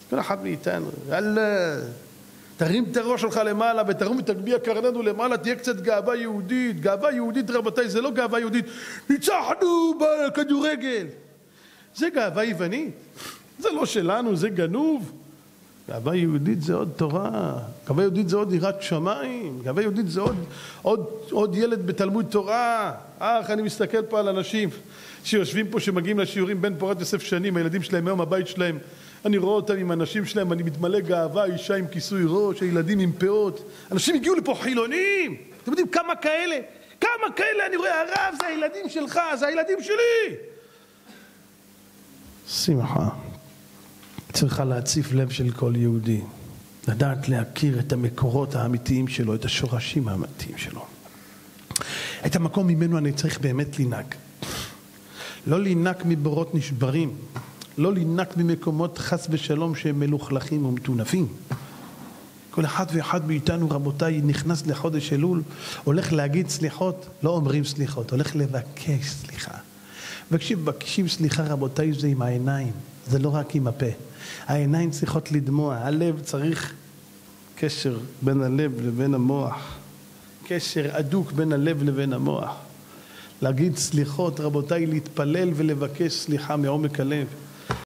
כל אחד מאיתנו, יאללה, תרים את הראש שלך למעלה ותרים את תגביה קרננו למעלה, תהיה קצת גאווה יהודית. גאווה יהודית רבותיי זה לא גאווה יהודית, ניצחנו בכדורגל. זה גאווה יוונית, זה לא שלנו, זה גנוב. גאווה יהודית זה עוד תורה, גאווה יהודית זה עוד יראת שמיים, גאווה יהודית זה עוד ילד בתלמוד תורה. אני מסתכל פה על אנשים שיושבים פה שמגיעים לשיעורים בין פורת יוסף שנים, הילדים שלהם היום הבית שלהם, אני רואה אותם עם אנשים שלהם, אני מתמלא גאווה, אישה עם כיסוי ראש, הילדים עם פאות, אנשים הגיעו לפה חילונים, אתם יודעים כמה כאלה אני רואה, הרב זה הילדים שלך, זה הילדים שלי. שמחה צריכה להציף לב של כל יהודי, לדעת להכיר את המקורות האמיתיים שלו, את השורשים האמיתיים שלו, את המקום ממנו אני צריך באמת לנהג, לא לנהג מבורות נשברים, לא לנהג ממקומות חס ושלום שהם מלוכלכים ומטונפים. כל אחד ואחד מאיתנו רבותיי נכנס לחודש אלול, הולך להגיד סליחות, לא אומרים סליחות, הולך לבקש סליחה. וכשבקשים סליחה רבותיי זה עם העיניים, זה לא רק עם הפה. העיניים צריכות לדמוע, הלב צריך קשר בין הלב לבין המוח, קשר אדוק בין הלב לבין המוח. להגיד סליחות רבותיי, להתפלל ולבקש סליחה מעומק הלב.